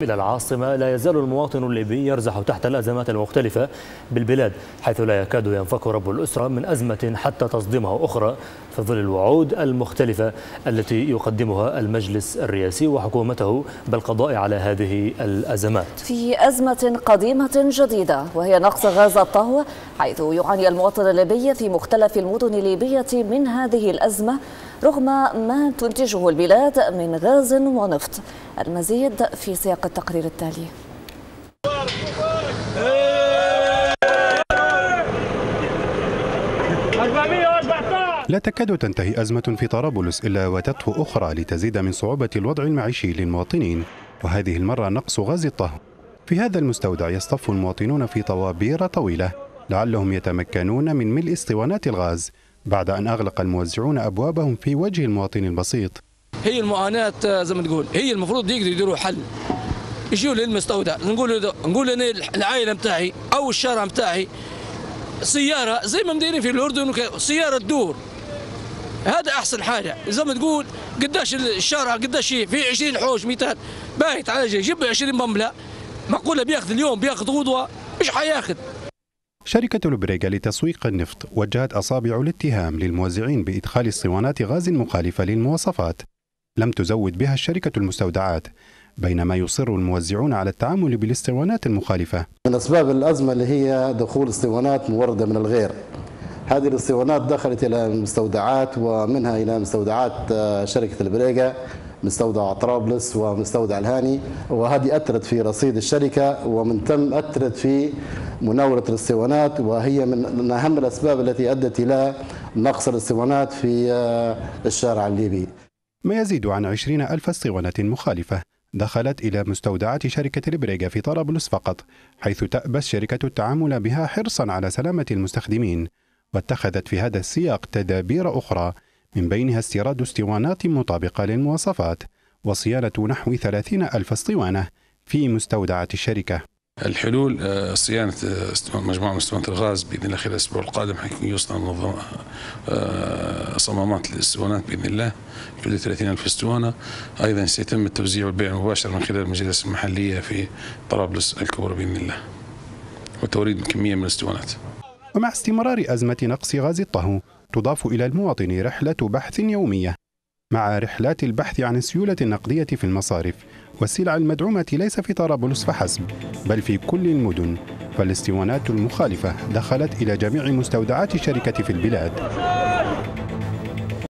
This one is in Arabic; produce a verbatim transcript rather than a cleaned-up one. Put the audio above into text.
إلى العاصمة لا يزال المواطن الليبي يرزح تحت الأزمات المختلفة بالبلاد، حيث لا يكاد ينفك رب الأسرة من أزمة حتى تصدمها أخرى في ظل الوعود المختلفة التي يقدمها المجلس الرئاسي وحكومته بالقضاء على هذه الأزمات. في أزمة قديمة جديدة وهي نقص غاز الطهو، حيث يعاني المواطن الليبي في مختلف المدن الليبية من هذه الأزمة رغم ما تنتجه البلاد من غاز ونفط. المزيد في سياق التقرير التالي. لا تكاد تنتهي أزمة في طرابلس إلا وتطفو أخرى لتزيد من صعوبة الوضع المعيشي للمواطنين، وهذه المرة نقص غاز الطهو. في هذا المستودع يصطف المواطنون في طوابير طويلة لعلهم يتمكنون من ملء اسطوانات الغاز بعد أن أغلق الموزعون أبوابهم في وجه المواطن البسيط. هي المعاناة زي ما تقول، هي المفروض يقدروا يديروا حل، يجيوا للمستودع، نقول نقول انا العائله نتاعي او الشارع نتاعي سياره زي ما مديرين في الاردن، سياره تدور، هذا احسن حاجه. زي ما تقول قداش الشارع قداش في عشرين حوش ميتات بايت على جي، جيب عشرين بمبله معقوله بياخذ اليوم بياخذ غدوه مش حياخذ. شركة البريغا لتسويق النفط وجهت أصابع الاتهام للموزعين بإدخال اسطوانات غاز مخالفة للمواصفات لم تزود بها الشركة المستودعات، بينما يصر الموزعون على التعامل بالاسطوانات المخالفة. من أسباب الأزمة اللي هي دخول اسطوانات موردة من الغير. هذه الاسطوانات دخلت إلى المستودعات ومنها إلى مستودعات شركة البريغا، مستودع طرابلس ومستودع الهاني، وهذه أثرت في رصيد الشركة ومن ثم أثرت في مناولة الاسطوانات، وهي من أهم الأسباب التي أدت إلى نقص الاسطوانات في الشارع الليبي. ما يزيد عن عشرين ألف اسطوانة مخالفة دخلت إلى مستودعات شركة البريغا في طرابلس فقط، حيث تأبى الشركة التعامل بها حرصا على سلامة المستخدمين، واتخذت في هذا السياق تدابير أخرى من بينها استيراد اسطوانات مطابقة للمواصفات وصيانة نحو ثلاثين ألف اسطوانة في مستودعات الشركة. الحلول صيانة مجموعة من اسطوانات الغاز بإذن الله خلال الأسبوع القادم، حيكون يصنع منظمة صمامات للاسطوانات بإذن الله حدود ثلاثين ألف اسطوانة. أيضا سيتم التوزيع والبيع المباشر من خلال المجالس المحلية في طرابلس الكبرى بإذن الله، وتوريد كمية من الاسطوانات. ومع استمرار أزمة نقص غاز الطهو تضاف إلى المواطن رحلة بحث يومية، مع رحلات البحث عن السيولة النقدية في المصارف والسلع المدعومة ليس في طرابلس فحسب بل في كل المدن، فالاسطوانات المخالفة دخلت إلى جميع مستودعات الشركة في البلاد.